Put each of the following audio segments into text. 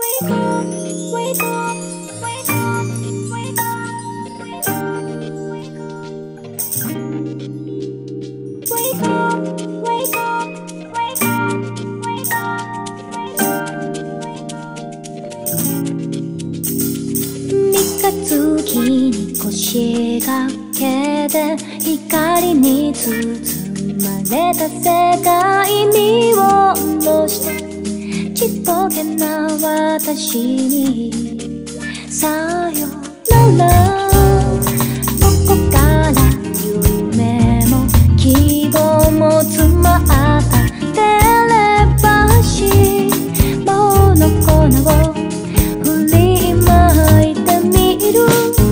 月に腰掛けで光に包まれた世界見下ろしてちっぽけな私にさよならここから夢も希望も詰まったテレパシー棒の粉を振りまいてみる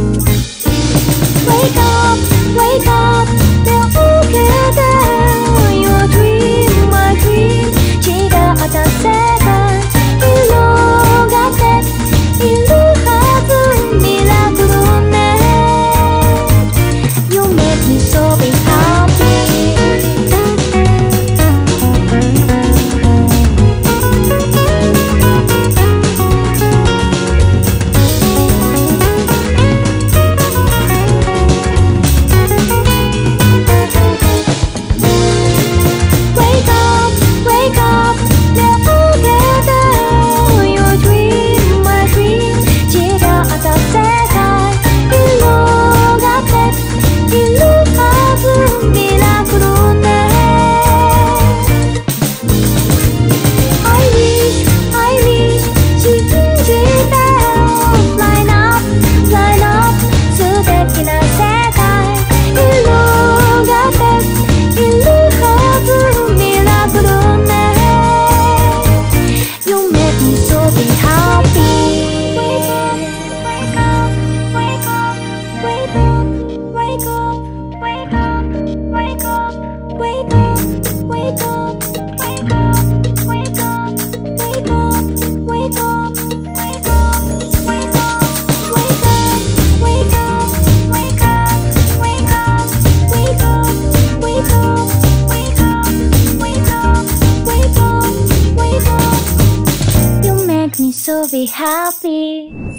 Wake up, wake up 手を受けて Your dream, my dream 違った世界広がっているはずミラクルね You make me so be happy So be happy